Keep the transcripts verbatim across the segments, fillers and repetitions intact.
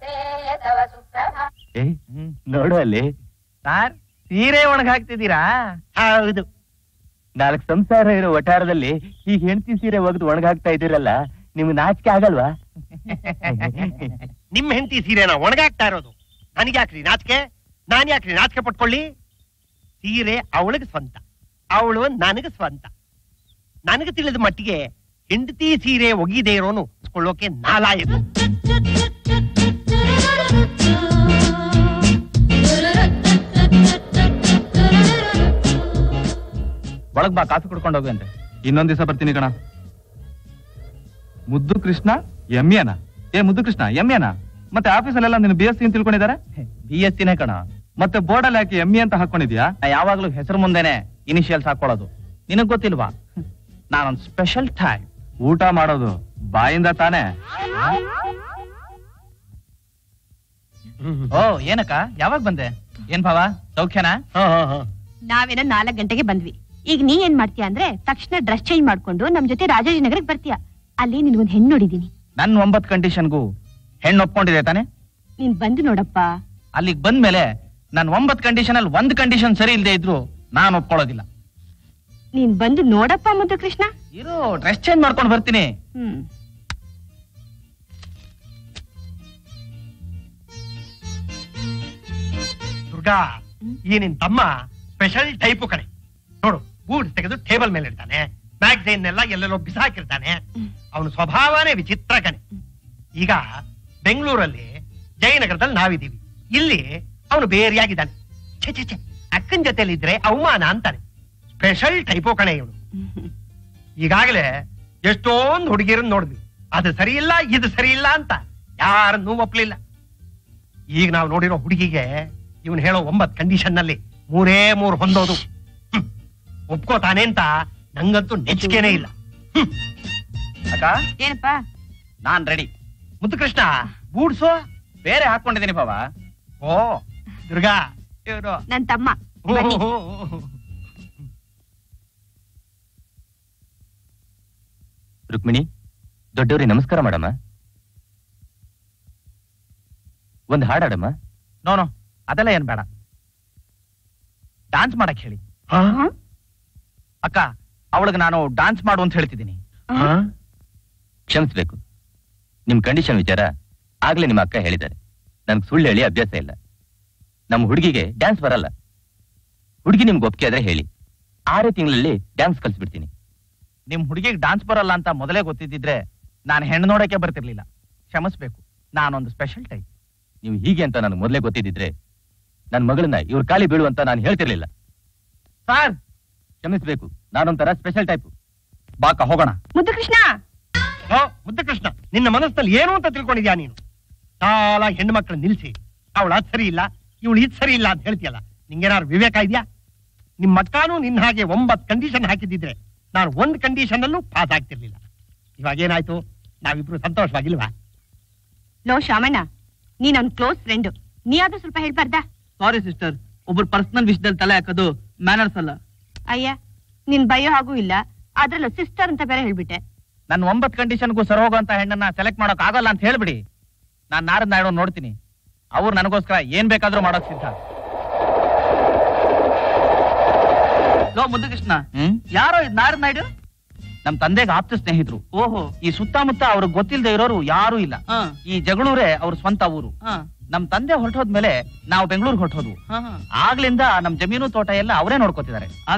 ನೋಡು ಅಲ್ಲಿ ಸಾರ್ ಸೀರೆ ಒಣಗ ಹಾಕ್ತಿದ್ದೀರಾ? ಹೌದು. ನಾಲ್ಕು ಸಂಸಾರ ಇರೋ ವಟಾರದಲ್ಲಿ ಈಗ ಹೆಂಡತಿ ಸೀರೆ ಒಗೆದು ಒಣಗ ಹಾಕ್ತಾ ಇದ್ದೀರಲ್ಲ, ನಿಮ್ಗೆ ನಾಚಿಕೆ ಆಗಲ್ವಾ? ನಿಮ್ ಹೆಂಡತಿ ಸೀರೆನ ಒಣಗಾಕ್ತಾ ಇರೋದು ನನಗೆ ಯಾಕ್ರಿ ನಾಚಿಕೆ? ನಾನ್ ಯಾಕ್ರಿ ನಾಚಿಕೆ ಪಟ್ಕೊಳ್ಳಿ? ಸೀರೆ ಅವಳಿಗೆ ಸ್ವಂತ, ಅವಳು ನನಗೆ ಸ್ವಂತ. ನನಗೆ ತಿಳಿದ ಮಟ್ಟಿಗೆ ಹೆಂಡತಿ ಸೀರೆ ಒಗಿದೆ ಇರೋನು ಕೊಳ್ಳೋಕೆ ನಾಲಾಯಕು. ಒಳಗ್ ಬಾ, ಕಾಫಿ ಕುಡ್ಕೊಂಡು ಹೋಗಿ ಅಂದ್ರೆ. ಇನ್ನೊಂದ್ ದಿವಸ ಬರ್ತೀನಿ ಕಣ. ಮುದ್ದು ಕೃಷ್ಣ ಎಮ್ಮೆನ? ಏ ಮುದ್ದು ಕೃಷ್ಣ ಎಮ್ಮೆನ? ಮತ್ತೆ ಆಫೀಸಲ್ಲೆಲ್ಲ ನೀನು ಬಿ ಎಸ್ ಸಿ ಅಂತ ತಿಳ್ಕೊಂಡಿದ್ದಾರೆ? ಬಿ ಎಸ್ ಸಿನೇ ಕಣ. ಮತ್ತೆ ಬೋರ್ಡಲ್ಲಿ ಹಾಕಿ ಎಮ್ಮಿ ಅಂತ ಹಾಕೊಂಡಿದ್ಯಾ? ಯಾವಾಗ್ಲೂ ಹೆಸರು ಮುಂದೆನೆ ಇನಿಷಿಯಲ್ಸ್ ಹಾಕೊಳ್ಳೋದು. ನಿನಗ್ ಗೊತ್ತಿಲ್ವಾ? ನಾನೊಂದು ಸ್ಪೆಷಲ್ ಟೈಪ್. ಊಟ ಮಾಡೋದು ಬಾಯಿಂದ ತಾನೇ? ಓ ಏನಕ್ಕ, ಯಾವಾಗ ಬಂದೆ? ಏನ್ ಭಾವ, ಸೌಖ್ಯನಾ? ನಾವೇನ ನಾಲ್ಕ್ ಗಂಟೆಗೆ ಬಂದ್ವಿ. ಈಗ ನೀ ಏನ್ ಮಾಡ್ತೀಯ ಅಂದ್ರೆ ತಕ್ಷಣ ಡ್ರೆಸ್ ಚೇಂಜ್ ಮಾಡ್ಕೊಂಡು ನಮ್ ಜೊತೆ ರಾಜಾಜಿನಗರಕ್ಕೆ ಬರ್ತೀಯ. ಅಲ್ಲಿ ನಿನ್ಗೊಂದ್ ಹೆಣ್ಣು ನೋಡಿದೀನಿ. ನನ್ ಒಂಬತ್ ಕಂಡೀಷನ್ಗೂ ಹೆಣ್ಣು ಒಪ್ಕೊಂಡಿದೆ ತಾನೆ? ನೀನ್ ಬಂದು ನೋಡಪ್ಪ. ಅಲ್ಲಿಗೆ ಬಂದ್ಮೇಲೆ ನನ್ ಒಂಬತ್ ಕಂಡೀಷನ್ ಅಲ್ಲಿ ಒಂದ್ ಕಂಡೀಷನ್ ಸರಿ ಇಲ್ಲದೆ ಇದ್ರು ನಾನು ಒಪ್ಕೊಳ್ಳೋದಿಲ್ಲ. ನೀನ್ ಬಂದು ನೋಡಪ್ಪ ಮುದ್ದು ಕೃಷ್ಣ. ಇರೋ ಡ್ರೆಸ್ ಚೇಂಜ್ ಮಾಡ್ಕೊಂಡು ಬರ್ತೀನಿ. ಹ್ಮ್ ದುರ್ಗಾ, ಈ ನಿನ್ ತಮ್ಮ ಸ್ಪೆಷಲ್ ಟೈಪು ಕಣೆ. ನೋಡು, ಬೂಟ್ ತೆಗೆದು ಟೇಬಲ್ ಮೇಲೆ ಇಡ್ತಾನೆ, ಮ್ಯಾಗಝೈನ್ ಎಲ್ಲ ಎಲ್ಲೆಲ್ಲೋ ಬಿಸಾಕಿರ್ತಾನೆ. ಅವನ ಸ್ವಭಾವನೇ ವಿಚಿತ್ರ ಕಣೆ. ಈಗ ಬೆಂಗಳೂರಲ್ಲಿ ಜಯನಗರದಲ್ಲಿ ನಾವಿದ್ದೀವಿ, ಇಲ್ಲಿ ಅವನು ಬೇರೆಯಾಗಿದ್ದಾನೆ. ಛೆ ಛೆ ಛೆ, ಅಕ್ಕನ ಜೊತೆಲಿ ಇದ್ರೆ ಅವಮಾನ ಅಂತಾನೆ. ಸ್ಪೆಷಲ್ ಟೈಪೋ ಕಣೆ ಇವನು. ಈಗಾಗಲೇ ಎಷ್ಟೊಂದು ಹುಡುಗಿರನ್ನ ನೋಡಿದ್ವಿ, ಅದು ಸರಿ ಇಲ್ಲ ಇದು ಸರಿ ಇಲ್ಲ ಅಂತ ಯಾರನ್ನೂ ಒಪ್ಲಿಲ್ಲ. ಈಗ ನಾವು ನೋಡಿರೋ ಹುಡುಗಿಗೆ ಇವನು ಹೇಳೋ ಒಂಬತ್ ಕಂಡೀಷನ್ ನಲ್ಲಿ ಮೂರೇ ಮೂರು ಹೊಂದೋದು. ಒಪ್ಕೋತಾನೆ ಅಂತ ನಂಗಂತೂ ನೆಚ್ಚಿಕೆನೇ ಇಲ್ಲ. ಅಕ್ಕ ಏನಪ್ಪ? ನಾನ್ ರೆಡಿ. ಮುದ್ದು ಕೃಷ್ಣ, ಬೂಡ್ಸೋ ಬೇರೆ ಹಾಕೊಂಡಿದ್ದೀನಿ ಬಾಬಾ. ಓ ದುರ್ಗಾ, ಇವ್ರು ನನ್ ತಮ್ಮ. ಬನ್ನಿ. ರುಕ್ಮಿಣಿ, ದೊಡ್ಡವ್ರಿ ನಮಸ್ಕಾರ ಮಾಡಮ್ಮ. ಒಂದ್ ಹಾಡಾಡಮ್ಮ. ನೋನೋ ಅದೆಲ್ಲ ಏನ್ ಬೇಡ, ಡಾನ್ಸ್ ಮಾಡಕ್ ಹೇಳಿ. ಅಕ್ಕ, ಅವಳಿಗೆ ನಾನು ಡಾನ್ಸ್ ಮಾಡು ಅಂತ ಹೇಳ್ತಿದ್ದೀನಿ. ಕ್ಷಮಿಸ್ಬೇಕು, ನಿಮ್ ಕಂಡೀಷನ್ ವಿಚಾರ ಆಗ್ಲೇ ನಿಮ್ಮ ಅಕ್ಕ ಹೇಳಿದ್ದಾರೆ. ನನ್ಗೆ ಸುಳ್ಳು ಹೇಳಿ ಅಭ್ಯಾಸ ಇಲ್ಲ. ನಮ್ಮ ಹುಡುಗಿಗೆ ಡ್ಯಾನ್ಸ್ ಬರಲ್ಲ. ಹುಡುಗಿ ನಿಮ್ಗೆ ಒಪ್ಪಿಗೆ ಆದ್ರೆ ಹೇಳಿ, ಆರೇ ತಿಂಗಳಲ್ಲಿ ಡ್ಯಾನ್ಸ್ ಕಲ್ಸ್ಬಿಡ್ತೀನಿ. ನಿಮ್ ಹುಡುಗಿಗೆ ಡಾನ್ಸ್ ಬರಲ್ಲ ಅಂತ ಮೊದಲೇ ಗೊತ್ತಿದ್ದಿದ್ರೆ ನಾನು ಹೆಣ್ಣು ನೋಡಕ್ಕೆ ಬರ್ತಿರ್ಲಿಲ್ಲ. ಕ್ಷಮಿಸ್ಬೇಕು, ನಾನೊಂದು ಸ್ಪೆಷಲ್ ಟೈಪ್. ನೀವು ಹೀಗೆ ಅಂತ ನನಗೆ ಮೊದಲೇ ಗೊತ್ತಿದ್ದಿದ್ರೆ ನನ್ನ ಮಗಳನ್ನ ಇವ್ರ ಕಾಲಿ ಬೀಳು ಅಂತ ನಾನು ಹೇಳ್ತಿರ್ಲಿಲ್ಲ. ಸರ್ ಕ್ಷಮಿಸ್ಬೇಕು, ನಾನೊಂಥರ ಸ್ಪೆಷಲ್ ಟೈಪ್. ಬಾಕ ಹೋಗೋಣ. ಮುದ್ದು ಕೃಷ್ಣ, ಮುದ್ದು ಕೃಷ್ಣ, ನಿನ್ನ ಮನಸ್ಸಲ್ಲಿ ಏನು ಅಂತ ತಿಳ್ಕೊಂಡಿದ್ಯಾ ನೀನು? ಸಾಲ ಹೆಣ್ಣು ಮಕ್ಕಳು ನಿಲ್ಸಿ ಅವಳು ಅದ್ ಸರಿ ಇಲ್ಲ ಇವಳು ಇದ್ ಸರಿ ಇಲ್ಲ ಅಂತ ಹೇಳ್ತೀಯಲ್ಲ, ನಿಂಗೇನಾದ್ರು ವಿವೇಕ ಇದೆಯಾ? ನಿಮ್ಮ ಅಕ್ಕನೂ ನಿನ್ನ ಹಾಗೆ ಒಂಬತ್ ಕಂಡೀಷನ್ ಹಾಕಿದ್ದಿದ್ರೆ ನಾನು ಒಂದ್ ಕಂಡೀಷನ್ ಅಲ್ಲೂ ಪಾಸ್ ಆಗ್ತಿರ್ಲಿಲ್ಲ. ಇವಾಗ ಏನಾಯ್ತು? ನಾವಿಬ್ರು ಸಂತೋಷವಾಗಿಲ್ವಾ? ಲೋ ಶಾಮಣ್ಣ, ನೀನ್ ಅವ್ನ್ ಕ್ಲೋಸ್ ಫ್ರೆಂಡ್, ನೀ ಆದ್ರೂ ಸ್ವಲ್ಪ ಹೇಳ್ಬಾರ್ದಾ? ಸಾರಿ ಸಿಸ್ಟರ್, ಒಬ್ರು ಪರ್ಸನಲ್ ವಿಷಯದಲ್ಲಿ ತಲೆ ಹಾಕೋದು ಮ್ಯಾನರ್ಸ್ ಅಲ್ಲ. ಅಯ್ಯ, ನಿನ್ ಭಯ ಹಾಗೂ ಇಲ್ಲ, ಅದ್ರಲ್ಲೂ ಸಿಸ್ಟರ್ ಅಂತ ಬೇರೆ ಹೇಳ್ಬಿಟ್ಟೆ. ನನ್ನ ಒಂಬತ್ ಕಂಡೀಷನ್ಗೂ ಸರ್ ಹೋಗುವಂತ ಹೆಣ್ಣನ್ನ ಸೆಲೆಕ್ಟ್ ಮಾಡೋಕ್ ಆಗಲ್ಲ ಅಂತ ಹೇಳ್ಬಿಡಿ. ನಾನ್ ನಾರದ್ ನಾಯ್ಡು ನೋಡ್ತೀನಿ, ಅವ್ರು ನನಗೋಸ್ಕರ ಏನ್ ಬೇಕಾದ್ರೂ ಮಾಡೋಕ್ ಸಿದ್ಧ. ಲೋ ಮುದ್ದು ಕೃಷ್ಣ, ಯಾರೋ ಇದ್ ನಾರದ್ ನಾಯ್ಡು? ನಮ್ ತಂದೆಗೆ ಆಪ್ತ ಸ್ನೇಹಿತರು. ಓಹೋ, ಈ ಸುತ್ತಮುತ್ತ ಅವ್ರಿಗೆ ಗೊತ್ತಿಲ್ಲದೆ ಇರೋರು ಯಾರು ಇಲ್ಲ. ಈ ಜಗಳೂರೇ ಅವ್ರ ಸ್ವಂತ ಊರು. ನಮ್ ತಂದೆ ಹೊರಟೋದ್ಮೇಲೆ ನಾವು ಬೆಂಗಳೂರಿಗೆ ಹೊರಟೋದ್ವು. ಆಗ್ಲಿಂದ ನಮ್ ಜಮೀನು ತೋಟ ಎಲ್ಲ ಅವರೇ ನೋಡ್ಕೋತಿದ್ದಾರೆ. ಆಗ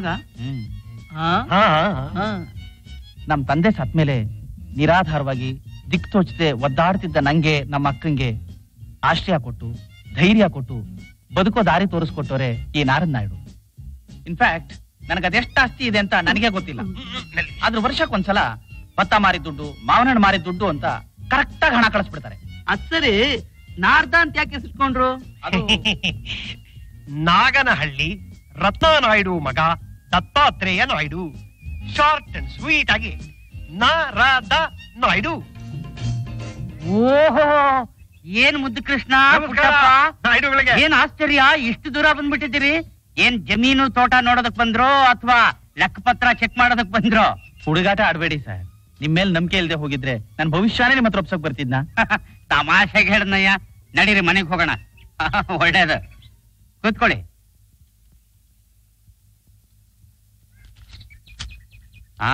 ನಮ್ ತಂದೆ ಸತ್ಮೇಲೆ ನಿರಾಧಾರವಾಗಿ ದಿಕ್ ತೋಚದೆ ಒದ್ದಾಡ್ತಿದ್ದ ನಂಗೆ, ನಮ್ಮ ಅಕ್ಕಂಗೆ ಆಶ್ರಯ ಕೊಟ್ಟು ಧೈರ್ಯ ಕೊಟ್ಟು ಬದುಕೋ ದಾರಿ ತೋರಿಸ್ಕೊಟ್ಟವ್ರೆ ಈ ನಾರದ್ ನಾಯ್ಡು. ಇನ್ಫ್ಯಾಕ್ಟ್ ನನಗದೆಷ್ಟು ಆಸ್ತಿ ಇದೆ ಅಂತ ನನಗೆ ಗೊತ್ತಿಲ್ಲ. ಆದ್ರೂ ವರ್ಷಕ್ಕೊಂದ್ಸಲ ಭತ್ತ ಮಾರಿದ ದುಡ್ಡು, ಮಾವನ ಹಣ್ಣು ಮಾರಿದ ದುಡ್ಡು ಅಂತ ಕರೆಕ್ಟ್ ಆಗಿ ಹಣ ಕಳಿಸ್ಬಿಡ್ತಾರೆ. ಅದ್ ಸರಿ, ನಾರ್ದ ಅಂತ ಯಾಕೆ ಹೆಸರಿಟ್ಕೊಂಡ್ರು? ನಾಗನಹಳ್ಳಿ ರತ್ನಾನಾಯ್ಡು ಮಗ Dattatreya Naidu. Short and sweet ಆಗಿ ನಾರದ ನಾಯ್ಡು. ಓಹೋ, ಏನ್ ಮುದ್ದು ಕೃಷ್ಣ, ನಾಯ್ಡುಗಳಿಗೆ ಏನ್ ಆಶ್ಚರ್ಯ, ಇಷ್ಟು ದೂರ ಬಂದ್ಬಿಟ್ಟಿದ್ದೀರಿ. ಏನ್ ಜಮೀನು ತೋಟ ನೋಡೋದಕ್ ಬಂದ್ರೋ ಅಥವಾ ಲೆಕ್ಕಪತ್ರ ಚೆಕ್ ಮಾಡೋದಕ್ ಬಂದ್ರೋ? ಹುಡುಗಾಟ ಆಡ್ಬೇಡಿ ಸರ್. ನಿಮ್ ಮೇಲೆ ನಂಬಿಕೆ ಇಲ್ಲದೆ ಹೋಗಿದ್ರೆ ನನ್ ಭವಿಷ್ಯನೇ ನಿಮ್ಮ ಹತ್ರ ಒಪ್ಸಕ್ ಬರ್ತಿದ್ನಾ? ತಮಾಷೆಗೆ ಹೇಳ್ನಯ್ಯ, ನಡೀರಿ ಮನೆಗೆ ಹೋಗೋಣ. ಒಳ್ಳೇದು, ಕೂತ್ಕೊಳ್ಳಿ. ಆ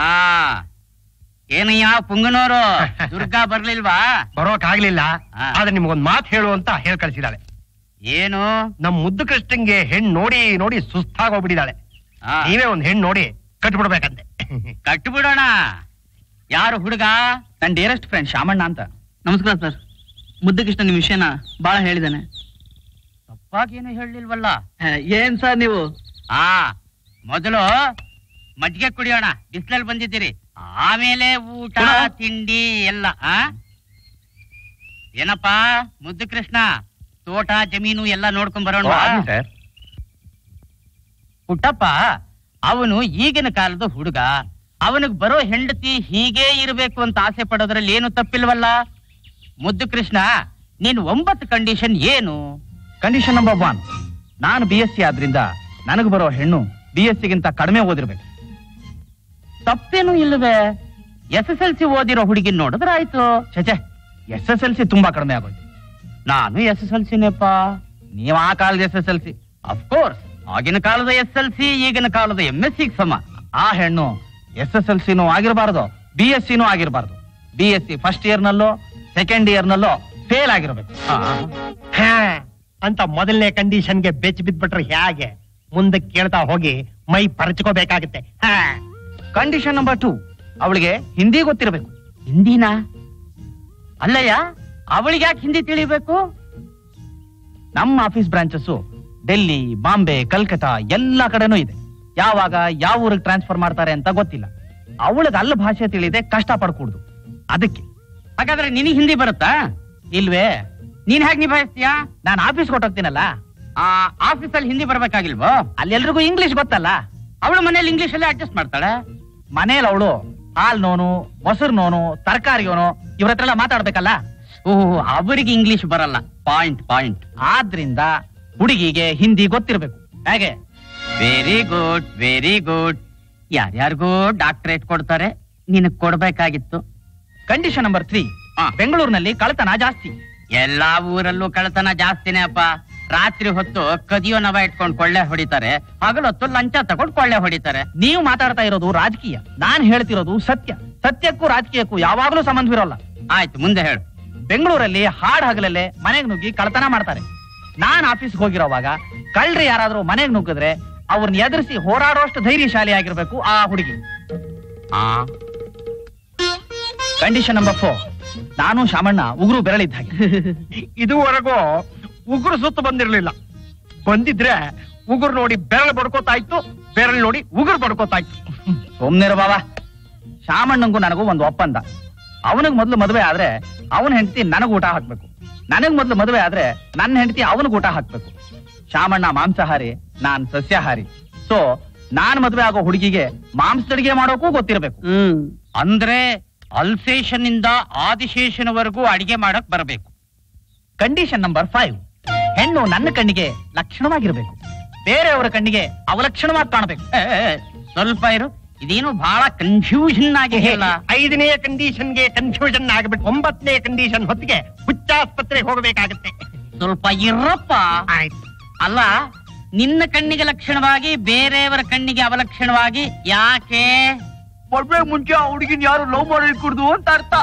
ಏನಯ್ಯ ಪುಂಗನವರು, ದುರ್ಗಾ ಬರ್ಲಿಲ್ವಾ? ಬರೋಕ್ ಆಗ್ಲಿಲ್ಲ, ಹಾ. ಆದ್ರೆ ನಿಮ್ಗೊಂದ್ ಮಾತು ಹೇಳು ಅಂತ ಹೇಳ್ ಕಳ್ಸಿದಾಳೆ. ಏನು? ನಮ್ ಮುದ್ದು ಕೃಷ್ಣಂಗೆ ಹೆಣ್ ನೋಡಿ ನೋಡಿ ಸುಸ್ತಾಗೋಗ್ಬಿಟ್ಟಿದ್ದಾಳೆ. ಆ, ನೀವೇ ಒಂದ್ ಹೆಣ್ ನೋಡಿ ಕಟ್ಬಿಡ್ಬೇಕಂತೆ. ಕಟ್ಬಿಡೋಣ. ಯಾರು ಹುಡುಗ? ನನ್ನ ಡಿಯರೆಸ್ಟ್ ಫ್ರೆಂಡ್ ಶಾಮಣ್ಣ ಅಂತ. ನಮಸ್ಕಾರ ಸರ್. ಮುದ್ದಕೃಷ್ಣ ನಿಮ್ ವಿಷಯನ ಬಹಳ ಹೇಳಿದಾನೆ. ತಪ್ಪಾಗೇನು ಹೇಳಿಲ್ವಲ್ಲ? ಏನ್ ಸರ್ ನೀವು? ಆ ಮೊದಲು ಮಜ್ಜಿಗೆ ಕುಡಿಯೋಣ, ಬಿಸಿಲಲ್ಲಿ ಬಂದಿದ್ದೀರಿ. ಆಮೇಲೆ ಊಟ ತಿಂಡಿ ಎಲ್ಲ. ಆ ಏನಪ್ಪಾ ಮುದ್ದು ಕೃಷ್ಣ, ತೋಟ ಜಮೀನು ಎಲ್ಲ ನೋಡ್ಕೊಂಡ್ ಬರೋಣ. ಸರ್ ಪುಟ್ಟಪ್ಪ ಅವನು ಈಗಿನ ಕಾಲದ ಹುಡುಗ, ಅವನಿಗೆ ಬರೋ ಹೆಂಡತಿ ಹೀಗೆ ಇರಬೇಕು ಅಂತ ಆಸೆ ಪಡೋದ್ರಲ್ಲಿ ಏನು ತಪ್ಪಿಲ್ವಲ್ಲ? ಮುದ್ದು ಕೃಷ್ಣ, ನೀನ್ ಒಂಬತ್ತು ಕಂಡೀಷನ್ ಏನು? ಕಂಡೀಷನ್ ನಂಬರ್ ಒನ್, ನಾನು ಬಿ ಎಸ್ ಸಿ ಆದ್ರಿಂದ ನನಗೆ ಬರೋ ಹೆಣ್ಣು ಬಿ ಎಸ್ ಸಿಗಿಂತ ಕಡಿಮೆ ಓದಿರ್ಬೇಕು. ತಪ್ಪೇನು ಇಲ್ಲವೇ? ಎಸ್ ಎಸ್ ಎಲ್ ಸಿ ಓದಿರೋ ಹುಡುಗಿ ನೋಡಿದ್ರಾಯ್ತು. ಛೆ, ಎಸ್ ಎಸ್ ಎಲ್ ಸಿ ತುಂಬಾ ಕಡಿಮೆ ಆಗೋಯ್ತು. ನಾನು ಎಸ್ ಎಸ್ ಎಲ್ ಸಿನೇಪ್ಪ. ನೀವ್ ಆ ಕಾಲದ S S L C. Of course, ಆಗಿನ ಕಾಲದ ಎಸ್ ಎಲ್ ಸಿ ಈಗಿನ ಕಾಲದ ಎಂ ಎಸ್ ಸಿ ಸಮ. ಆ ಹೆಣ್ಣು ಎಸ್ ಎಸ್ ಎಲ್ ಸಿನೂ ಆಗಿರಬಾರ್ದು, ಬಿ ಎಸ್ ಸಿನೂ ಆಗಿರಬಾರ್ದು. B S C first year ನಲ್ಲೋ ಸೆಕೆಂಡ್ ಇಯರ್ ನಲ್ಲೋ ಫೇಲ್ ಆಗಿರ್ಬೇಕು. ಹಾ ಅಂತ ಮೊದಲನೇ ಕಂಡೀಷನ್ಗೆ ಬೆಚ್ಚ ಬಿದ್ಬಿಟ್ರೆ ಹೇಗೆ? ಮುಂದಕ್ಕೆ ಕೇಳ್ತಾ ಹೋಗಿ ಮೈ ಪರಚ್ಕೋಬೇಕಾಗತ್ತೆ. ಹಾ ಕಂಡೀಷನ್ ನಂಬರ್ ಟೂ, ಅವಳಿಗೆ ಹಿಂದಿ ಗೊತ್ತಿರಬೇಕು. ಹಿಂದಿನ? ಅಲ್ಲಯ್ಯ, ಅವಳಿಗೆ ಯಾಕೆ ಹಿಂದಿ ತಿಳಿಬೇಕು? ನಮ್ಮ ಆಫೀಸ್ ಬ್ರಾಂಚಸ್ ಡೆಲ್ಲಿ, ಬಾಂಬೆ, ಕಲ್ಕತ್ತಾ ಎಲ್ಲಾ ಕಡೆನೂ ಇದೆ. ಯಾವಾಗ ಯಾವ ಊರಿಗೆ ಟ್ರಾನ್ಸ್ಫರ್ ಮಾಡ್ತಾರೆ ಅಂತ ಗೊತ್ತಿಲ್ಲ. ಅವಳಿಗೆ ಅಲ್ಲಿ ಭಾಷೆ ತಿಳಿದೆ ಕಷ್ಟ ಪಡ್ಕೂಡ್ದು. ಅದಕ್ಕೆ. ಹಾಗಾದ್ರೆ ನಿನಗೆ ಹಿಂದಿ ಬರುತ್ತಾ? ಇಲ್ವೇ? ನೀನ್ ಹೇಗೆ ನಿಭಾಯಿಸ್ತೀಯಾ? ನಾನು ಆಫೀಸ್ ಕೊಟ್ಟೋಗ್ತೀನಲ್ಲ, ಆ ಆಫೀಸಲ್ಲಿ ಹಿಂದಿ ಬರ್ಬೇಕಾಗಿಲ್ವೋ? ಅಲ್ಲಿ ಎಲ್ರಿಗೂ ಇಂಗ್ಲಿಷ್ ಗೊತ್ತಲ್ಲ. ಅವಳು ಮನೇಲಿ ಇಂಗ್ಲಿಷ್ ಅಲ್ಲೇ ಅಡ್ಜಸ್ಟ್ ಮಾಡ್ತಾಳೆ. ಮನೇಲಿ ಅವಳು ಹಾಲ್ ನೋನು, ಮೊಸರು ನೋನು, ತರಕಾರಿಯೋನು ಇವ್ರ ಹತ್ರ ಎಲ್ಲ ಮಾತಾಡ್ಬೇಕಲ್ಲ. ಓಹ್, ಅವರಿಗೆ ಇಂಗ್ಲಿಷ್ ಬರಲ್ಲ. Point point. ಆದ್ರಿಂದ ಹುಡುಗಿಗೆ ಹಿಂದಿ ಗೊತ್ತಿರ್ಬೇಕು. ಹೇಗೆ? Very good, very good. ಯಾರ್ಯಾರಿಗೂ ಡಾಕ್ಟರೇಟ್ ಕೊಡ್ತಾರೆ, ನಿನಗ್ ಕೊಡ್ಬೇಕಾಗಿತ್ತು. ಕಂಡೀಷನ್ ನಂಬರ್ ತ್ರೀ, ಬೆಂಗಳೂರಿನಲ್ಲಿ ಕಳ್ಳತನ ಜಾಸ್ತಿ. ಎಲ್ಲಾ ಊರಲ್ಲೂ ಕಳ್ಳತನ ಜಾಸ್ತಿನೇ ಅಪ್ಪ. ರಾತ್ರಿ ಹೊತ್ತು ಕದಿಯೋ ನವ ಇಟ್ಕೊಂಡು ಕೊಳ್ಳೆ ಹೊಡಿತಾರೆ, ಹಗಲೊತ್ತು ಲಂಚ ತಗೊಂಡು ಕೊಳ್ಳೆ ಹೊಡಿತಾರೆ. ನೀವು ಮಾತಾಡ್ತಾ ಇರೋದು ರಾಜಕೀಯ, ನಾನ್ ಹೇಳ್ತಿರೋದು ಸತ್ಯ. ಸತ್ಯಕ್ಕೂ ರಾಜಕೀಯಕ್ಕೂ ಯಾವಾಗ್ಲೂ ಸಂಬಂಧವಿರೋಲ್ಲ. ಆಯ್ತು, ಮುಂದೆ ಹೇಳು. ಬೆಂಗಳೂರಲ್ಲಿ ಹಾಡ್ ಹಗಲಲ್ಲೇ ಮನೆಗ್ ನುಗ್ಗಿ ಕಳ್ಳತನ ಮಾಡ್ತಾರೆ. ನಾನ್ ಆಫೀಸ್ಗೆ ಹೋಗಿರೋವಾಗ ಕಳ್ರಿ ಯಾರಾದ್ರೂ ಮನೆಗ್ ನುಗ್ಗಿದ್ರೆ ಅವ್ರನ್ನ ಎದುರಿಸಿ ಹೋರಾಡೋಷ್ಟು ಧೈರ್ಯಶಾಲಿ ಆಗಿರ್ಬೇಕು ಆ ಹುಡುಗಿ. ಆ ಕಂಡೀಷನ್ ನಂಬರ್ ಫೋರ್, ನಾನು ಶಾಮಣ್ಣ ಉಗುರು ಬೆರಳಿದ್ದ ಹಾಗೆ. ಇದುವರೆಗೂ ಉಗುರು ಸುತ್ತು ಬಂದಿರ್ಲಿಲ್ಲ. ಬಂದಿದ್ರೆ ಉಗುರು ನೋಡಿ ಬೆರಳು ಬಡ್ಕೋತಾ ಇತ್ತು, ಬೆರಳು ನೋಡಿ ಉಗುರು ಬಡ್ಕೋತಾ ಇತ್ತು. ಸೋಮ್ನೇರ ಬಾವ, ಶಾಮಣ್ಣಂಗೂ ನನಗೂ ಒಂದು ಒಪ್ಪಂದ. ಅವನಿಗೆ ಮೊದಲು ಮದುವೆ ಆದ್ರೆ ಅವನ ಹೆಂಡತಿ ನನಗ್ ಊಟ ಹಾಕ್ಬೇಕು, ನನಗ್ ಮೊದಲು ಮದುವೆ ಆದ್ರೆ ನನ್ನ ಹೆಂಡತಿ ಅವನಿಗೆ ಊಟ ಹಾಕ್ಬೇಕು. ಶಾಮಣ್ಣ ಮಾಂಸಾಹಾರಿ, ನಾನ್ ಸಸ್ಯಾಹಾರಿ. ಸೊ ನಾನ್ ಮದುವೆ ಆಗೋ ಹುಡುಗಿಗೆ ಮಾಂಸದಡಿಗೆ ಮಾಡೋಕ್ಕೂ ಗೊತ್ತಿರಬೇಕು. ಹ್ಮ್ ಅಂದ್ರೆ ಅಲ್ಸೇಷನ್ ಇಂದ ಆದಿಶೇಷನವರೆಗೂ ಅಡಿಗೆ ಮಾಡಕ್ ಬರಬೇಕು. ಕಂಡೀಷನ್ ನಂಬರ್ ಫೈವ್, ಹೆಣ್ಣು ನನ್ನ ಕಣ್ಣಿಗೆ ಲಕ್ಷಣವಾಗಿರ್ಬೇಕು, ಬೇರೆಯವರ ಕಣ್ಣಿಗೆ ಅವಲಕ್ಷಣವಾಗಿ ಕಾಣಬೇಕು. ಏ, ಏ, ಸ್ವಲ್ಪ ಇರು, ಇದೇನು ಬಹಳ ಕನ್ಫ್ಯೂಷನ್ ಆಗಿ ಹೇಳ. ಐದನೇ ಕಂಡೀಷನ್ಗೆ ಕನ್ಫ್ಯೂಷನ್ ಆಗ್ಬಿಟ್ಟು ಒಂಬತ್ತನೇ ಕಂಡೀಷನ್ ಹೊತ್ತಿಗೆ ಹುಚ್ಚಾಸ್ಪತ್ರೆಗೆ ಹೋಗಬೇಕಾಗತ್ತೆ. ಸ್ವಲ್ಪ ಇರಪ್ಪ. ಆಯ್ತು. ಅಲ್ಲ, ನಿನ್ನ ಕಣ್ಣಿಗೆ ಲಕ್ಷಣವಾಗಿ ಬೇರೆಯವರ ಕಣ್ಣಿಗೆ ಅವಲಕ್ಷಣವಾಗಿ ಯಾಕೆ? ಮದ್ವೆ ಮುಂಚೆ ಆ ಹುಡುಗಿನ ಯಾರು ಲವ್ ಮಾಡಿ ಕುಡ್ದು ಅಂತ ಅರ್ಥ.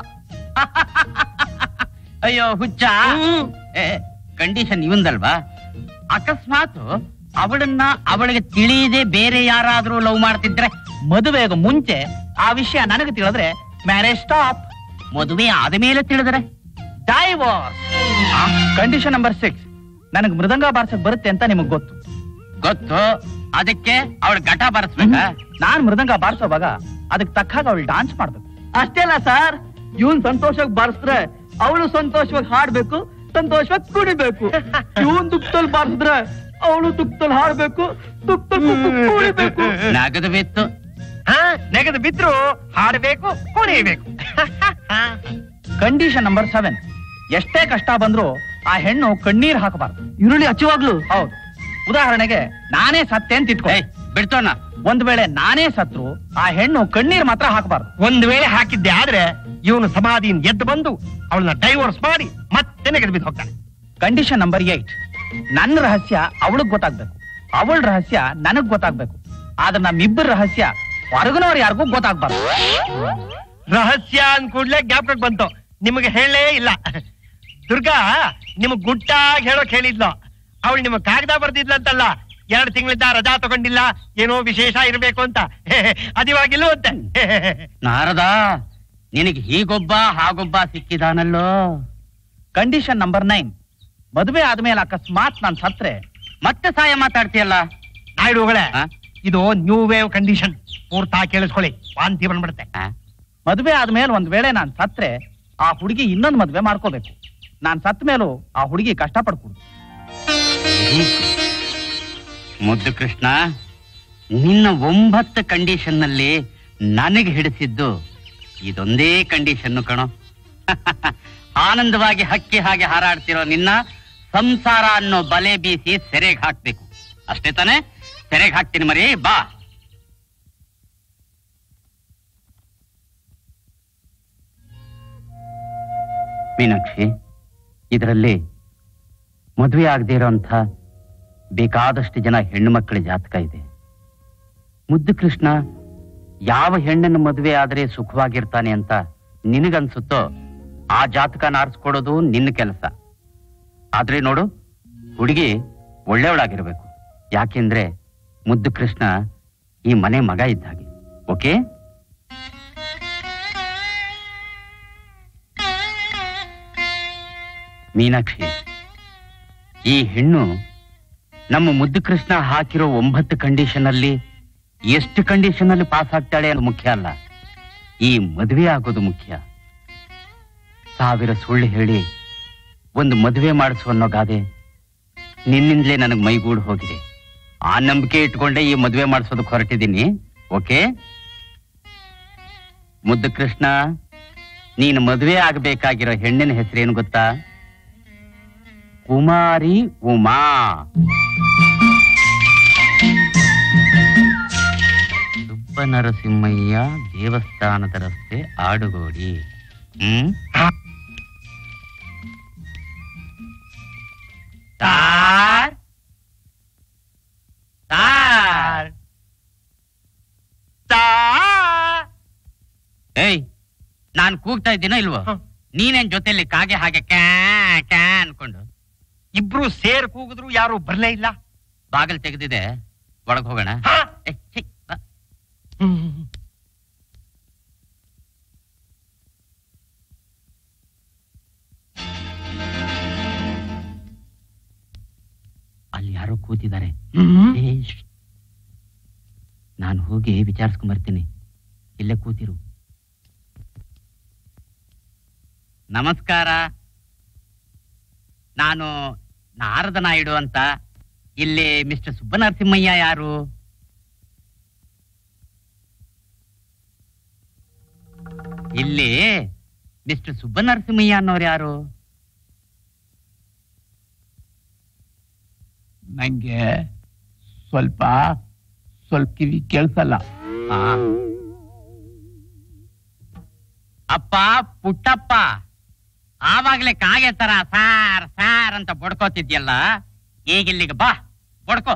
ಅಯ್ಯೋ ಹುಚ್ಚ, ಕಂಡೀಷನ್ ಇವಂದಲ್ವಾ? ಅಕಸ್ಮಾತ್ ಅವಳನ್ನ ಅವಳಿಗೆ ತಿಳಿಯದೆ ಬೇರೆ ಯಾರಾದ್ರೂ ಲವ್ ಮಾಡ್ತಿದ್ರೆ? ಮದುವೆಗೂ ಮುಂಚೆ ಆ ವಿಷಯ ನನಗೆ ತಿಳಿದ್ರೆ ಮ್ಯಾರೇಜ್ ಸ್ಟಾಪ್. ಮದುವೆ ಆದ ಮೇಲೆ ತಿಳಿದ್ರೆ ಡೈವೋರ್ಸ್. ಕಂಡೀಷನ್ ನಂಬರ್ ಸಿಕ್ಸ್, ನನಗೆ ಮೃದಂಗ ಬಾರ್ಸಕ್ ಬರುತ್ತೆ ಅಂತ ನಿಮಗ್ ಗೊತ್ತು. ಗೊತ್ತು, ಅದಕ್ಕೆ ಅವಳ ಘಟ ಬಾರಿಸ್ಬೇಕ? ನಾನ್ ಮೃದಂಗ ಬಾರ್ಸೋವಾಗ ಅದಕ್ಕೆ ತಕ್ಕಾಗ ಅವಳು ಡಾನ್ಸ್ ಮಾಡ್ಬೇಕು. ಅಷ್ಟೇ ಅಲ್ಲ ಸರ್, ಇವನ್ ಸಂತೋಷವಾಗಿ ಬಾರಿಸಿದ್ರೆ ಅವಳು ಸಂತೋಷವಾಗಿ ಹಾಡ್ಬೇಕು, ಸಂತೋಷವಾಗಿ ಕುಡಿಬೇಕು. ಇವನ್ ದುಃಖದಲ್ಲಿ ಬಾರಿಸಿದ್ರೆ ಅವಳು ದುಃಖದಲ್ಲಿ ಹಾಡ್ಬೇಕು, ದುಃಖದಲ್ಲಿ ಕುಡಿಬೇಕು. ನಗದು ಬಿತ್ತು. ಹಾ ನೆಗೆದು ಬಿದ್ರು ಹಾಡಬೇಕು, ಕುಣಿಬೇಕು. ಕಂಡೀಷನ್ ನಂಬರ್ ಸೆವೆನ್, ಎಷ್ಟೇ ಕಷ್ಟ ಬಂದ್ರು ಆ ಹೆಣ್ಣು ಕಣ್ಣೀರ್ ಹಾಕಬಾರ್ದು. ಈರುಳ್ಳಿ ಹಚ್ಚುವಾಗ್ಲು. ಹೌದು. ಉದಾಹರಣೆಗೆ ನಾನೇ ಸತ್ತೆ ಅಂತ ಇಟ್ಕೊ. ಏಯ್, ಬಿಡ್ತೋಣ. ಒಂದ್ ವೇಳೆ ನಾನೇ ಸತ್ರು ಆ ಹೆಣ್ಣು ಕಣ್ಣೀರ್ ಮಾತ್ರ ಹಾಕಬಾರ್ದು. ಒಂದ್ ವೇಳೆ ಹಾಕಿದ್ದೆ ಆದ್ರೆ ಇವನು ಸಮಾಧಿಯಿಂದ ಎದ್ದು ಬಂದು ಅವಳನ್ನ ಡೈವೋರ್ಸ್ ಮಾಡಿ ಮತ್ತೆ ನೆಗೆದು ಬಿದ್ದು ಹೋಗ್ತಾನೆ. ಕಂಡೀಷನ್ ನಂಬರ್ ಏಟ್, ನನ್ನ ರಹಸ್ಯ ಅವಳಿಗೆ ಗೊತ್ತಾಗ್ಬೇಕು, ಅವಳ ರಹಸ್ಯ ನನಗ್ ಗೊತ್ತಾಗ್ಬೇಕು. ಆದ್ರೆ ನಮ್ಮಿಬ್ಬರ ರಹಸ್ಯ ಹೊರಗಿನವ್ರು ಯಾರಿಗೂ ಗೊತ್ತಾಗ್ಬಾರ್ದು. ರಹಸ್ಯ ಅಂದ್ ಕೂಡ್ಲೆ ಜ್ಞಾಪಕಕ್ಕೆ ಬಂತು, ನಿಮಗೆ ಹೇಳೇ ಇಲ್ಲ. ದುರ್ಗಾ ನಿಮಗ್ ಗುಟ್ಟಾಗಿ ಹೇಳೋಕ್ ಹೇಳಿದ್ಲು. ಅವಳು ನಿಮಗ್ ಕಾಗದ ಬರ್ದಿದ್ಲಂತಲ್ಲ, ಎರಡು ತಿಂಗಳಿಂದ ರಜಾ ತಗೊಂಡಿಲ್ಲ, ಏನೋ ವಿಶೇಷ ಇರಬೇಕು ಅಂತ. ಅದಿವಾಗಿಲ್ಲ ಅಂತೆ. ನಾರದ, ನಿನಗೆ ಹೀಗೊಬ್ಬ ಹಾಗೊಬ್ಬ ಸಿಕ್ಕಿದಾನಲ್ಲೋ. ಕಂಡೀಷನ್ ನಂಬರ್ ನೈನ್, ಮದುವೆ ಆದ್ಮೇಲೆ ಅಕಸ್ಮಾತ್ ನಾನ್ ಸತ್ರೆ ಮತ್ತೆ ಸಹಾಯ ಮಾತಾಡ್ತೀಯಲ್ಲ. ನಾಯ್ಡುಗಳೇ, ಆ? ಇದು ನ್ಯೂ ವೇವ್ ಕಂಡೀಷನ್, ಪೂರ್ತಾ ಕೇಳಿಸ್ಕೊಳ್ಳಿ, ವಾಂತಿ ಬಂದ್ಬಿಡುತ್ತೆ. ಆ? ಮದುವೆ ಆದ್ಮೇಲೆ ಒಂದ್ ವೇಳೆ ನಾನ್ ಸತ್ರೆ ಆ ಹುಡುಗಿ ಇನ್ನೊಂದು ಮದ್ವೆ ಮಾಡ್ಕೋಬೇಕು. ನಾನ್ ಸತ್ ಮೇಲೂ ಆ ಹುಡುಗಿ ಕಷ್ಟ ಪಡ್ಕೊಡು. ಮುದ್ದು ಕೃಷ್ಣ, ನಿನ್ನ ಒಂಬತ್ತು ಕಂಡೀಷನ್ ನಲ್ಲಿ ನನಗೆ ಹಿಡಿಸಿದ್ದು ಇದೊಂದೇ ಕಂಡೀಷನ್ ಕಣೋ. ಆನಂದವಾಗಿ ಹಕ್ಕಿ ಹಾಗೆ ಹಾರಾಡ್ತಿರೋ ನಿನ್ನ ಸಂಸಾರ ಅನ್ನೋ ಬಲೆ ಬೀಸಿ ಸೆರೆಗೆ ಹಾಕ್ಬೇಕು. ಅಷ್ಟೇ ತಾನೆ? ಸೆರೆಗೆ ಹಾಕ್ತೀನಿ ಮರಿ, ಬಾ. ಮೀನಾಕ್ಷಿ, ಇದರಲ್ಲಿ ಮದುವೆ ಆಗದೆ ಇರೋಂಥ ಬೇಕಾದಷ್ಟು ಜನ ಹೆಣ್ಣು ಮಕ್ಕಳ ಜಾತಕ ಇದೆ. ಮುದ್ದು ಕೃಷ್ಣ ಯಾವ ಹೆಣ್ಣನ್ನು ಮದುವೆ ಆದ್ರೆ ಸುಖವಾಗಿರ್ತಾನೆ ಅಂತ ನಿನಗನ್ಸುತ್ತೋ ಆ ಜಾತಕ ಆರಿಸ್ಕೊಡೋದು ನಿನ್ನ ಕೆಲಸ. ಆದ್ರೆ ನೋಡು, ಹುಡುಗಿ ಒಳ್ಳೆಯವಳಾಗಿರ್ಬೇಕು. ಯಾಕೆಂದ್ರೆ ಮುದ್ದು ಕೃಷ್ಣ ಈ ಮನೆ ಮಗ ಇದ್ದ ಹಾಗೆ. ಓಕೆ? ಮೀನಾಕ್ಷಿ, ಈ ಹೆಣ್ಣು ನಮ್ಮ ಮುದ್ದು ಕೃಷ್ಣ ಹಾಕಿರೋ ಒಂಬತ್ತು ಕಂಡೀಷನ್ ಅಲ್ಲಿ ಎಷ್ಟು ಕಂಡೀಷನ್ ಅಲ್ಲಿ ಪಾಸ್ ಆಗ್ತಾಳೆ ಅನ್ನೋದು ಮುಖ್ಯ ಅಲ್ಲ, ಈ ಮದುವೆ ಆಗೋದು ಮುಖ್ಯ. ಸಾವಿರ ಸುಳ್ಳು ಹೇಳಿ ಒಂದು ಮದುವೆ ಮಾಡಿಸು ಅನ್ನೋ ಗಾದೆ ನಿನ್ನಿಂದಲೇ ನನಗೆ ಮೈಗೂಡು ಹೋಗಿದೆ. ಆ ನಂಬಿಕೆ ಇಟ್ಕೊಂಡೆ ಈ ಮದುವೆ ಮಾಡಿಸೋದಕ್ಕೆ ಹೊರಟಿದ್ದೀನಿ. ಓಕೆ? ಮುದ್ದು ಕೃಷ್ಣ, ನೀನು ಮದುವೆ ಆಗಬೇಕಾಗಿರೋ ಹೆಣ್ಣಿನ ಹೆಸರೇನು ಗೊತ್ತಾ? ಕುಮಾರಿ ಉಮಾ. ಸುಬ್ಬ ನರಸಿಂಹಯ್ಯ ದೇವಸ್ಥಾನದ ರಸ್ತೆ, ಆಡುಗೋಡಿ. ಹ್ಮ್ ಸಾರ್ ಸಾರ್ ಸಾರ್. ಏಯ್, ನಾನ್ ಕೂಗ್ತಾ ಇದ್ದೀನೋ ಇಲ್ವೋ? ನೀನೇನ್ ಜೊತೆಲಿ ಕಾಗೆ ಹಾಗೆ ಕ್ಯಾ ಕ್ಯಾ ಅನ್ಕೊಂಡು? ಇಬ್ರು ಸೇರ್ ಕೂಗಿದ್ರು ಯಾರು ಬರ್ಲೇ ಇಲ್ಲ. ಬಾಗಿಲು ತೆಗೆದಿದೆ, ಒಳಗ್ ಹೋಗೋಣ. ಹಾ? ಏ, ಛೀ, ಬಾ. ಹ್ಮ್. ಅಲ್ಲಿ ಯಾರೋ ಕೂತಿದ್ದಾರೆ. ಹ್ಮ್. ಏ, ಶ್ಶ್. ನಾನು ಹೋಗಿ ವಿಚಾರಿಸ್ಕೊಂಡ್ ಬರ್ತೀನಿ, ಇಲ್ಲೇ ಕೂತಿರು. ನಮಸ್ಕಾರ, ನಾನು ನಾರದ ನಾಯ್ಡು ಅಂತ. ಇಲ್ಲಿ ಮಿಸ್ಟರ್ ಸುಬ್ಬನರಸಿಂಹಯ್ಯ ಯಾರು? ಇಲ್ಲಿ ಮಿಸ್ಟರ್ ಸುಬ್ಬನರಸಿಂಹಯ್ಯ ಅನ್ನೋರು ಯಾರು? ನಂಗೆ ಸ್ವಲ್ಪ ಸ್ವಲ್ಪ ಕಿವಿ ಕೇಳಿಸಲ್ಲ. ಆ. ಅಪ್ಪ ಪುಟ್ಟಪ್ಪ, ಆವಾಗ್ಲೇ ಕಾಗೆ ತರ ಸಾರ್ ಸಾರ್ ಅಂತ ಬಡ್ಕೋತಿದ್ಯಲ್ಲ, ಈಗಿಲ್ಲಿಗೆ ಬಾ, ಬಡ್ಕೋ.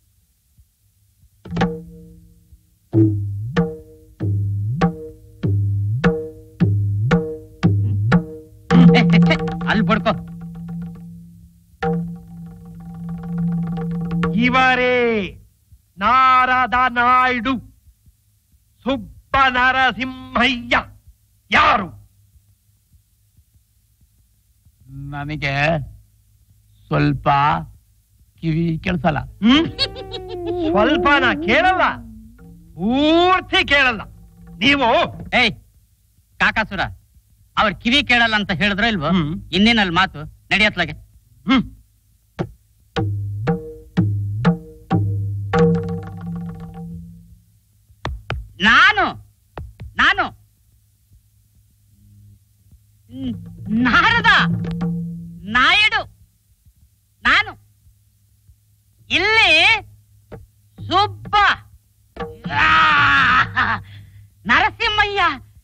ಅಲ್ಲಿ ಬಡ್ಕೋ. ಇವರೇ ನಾರದ ನಾಯ್ಡು, ಸುಬ್ಬ ನರಸಿಂಹಯ್ಯ. ಯಾರು? ನನಗೆ ಸ್ವಲ್ಪ ಕಿವಿ ಕೇಳಿಸಲ್ಲ. ಹ್ಮ್? ಸ್ವಲ್ಪನ ಕೇಳಲ್ಲ, ಪೂರ್ತಿ ಕೇಳಲ್ಲ. ನೀವು ಏಯ್ ಕಾಕಾಸುರ, ಅವ್ರ ಕಿವಿ ಕೇಳಲ್ಲ ಅಂತ ಹೇಳಿದ್ರು ಇಲ್ವೋ? ಹ್ಮ್. ಇನ್ನೇನಲ್ಲಿ ಮಾತು, ನಡೆಯತ್ಲಾಗೆ. ಹ್ಮ್ ನಾನು ನಾನು ನಾರದ ನಾಯ್ಡು, ನಾನು ಇಲ್ಲಿ ಸುಬ್ಬ ನರಸಿಂಹಯ್ಯ.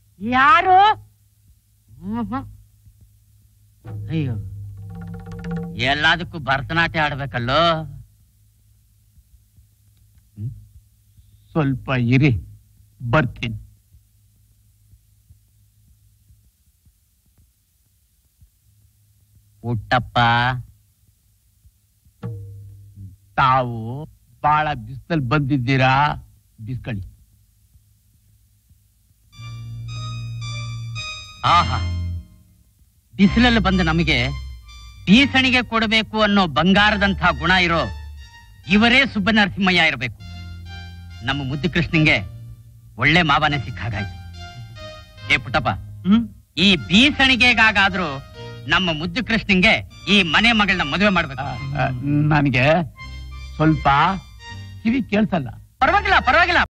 ಯಾರು? ಅಯ್ಯೋ, ಎಲ್ಲದಕ್ಕೂ ಭರತನಾಟ್ಯ ಆಡ್ಬೇಕಲ್ಲೋ. ಸ್ವಲ್ಪ ಇರಿ, ಬರ್ತೀನಿ. ಹುಟ್ಟಪ್ಪ, ತಾವು ಬಹಳ ಬಿಸಿಲಲ್ಲಿ ಬಂದಿದ್ದೀರಾ, ಬಿಸ್ಕಳಿ. ಆಹಾ, ಬಿಸಿಲಲ್ಲಿ ಬಂದು ನಮಗೆ ಬೀಸಣಿಗೆ ಕೊಡಬೇಕು ಅನ್ನೋ ಬಂಗಾರದಂಥ ಗುಣ ಇರೋ ಇವರೇ ಸುಬ್ಬನರಸಿಂಹಯ್ಯ ಇರಬೇಕು. ನಮ್ಮ ಮುದ್ದು ಕೃಷ್ಣಂಗೆ ಒಳ್ಳೆ ಮಾವನೆ ಸಿಕ್ಕಾಗಾಯ್ತು. ಏ ಪುಟ್ಟಪ್ಪ, ಈ ಬೀಸಣಿಗೆಗಾಗಾದ್ರೂ ನಮ್ಮ ಮುದ್ದು ಕೃಷ್ಣಂಗೆ ಈ ಮನೆ ಮಗಳನ್ನ ಮದುವೆ ಮಾಡ್ಬೇಕು. ನನಗೆ ಸ್ವಲ್ಪ ಕಿವಿ ಕೇಳ್ಸಲ್ಲ. ಪರವಾಗಿಲ್ಲ ಪರವಾಗಿಲ್ಲ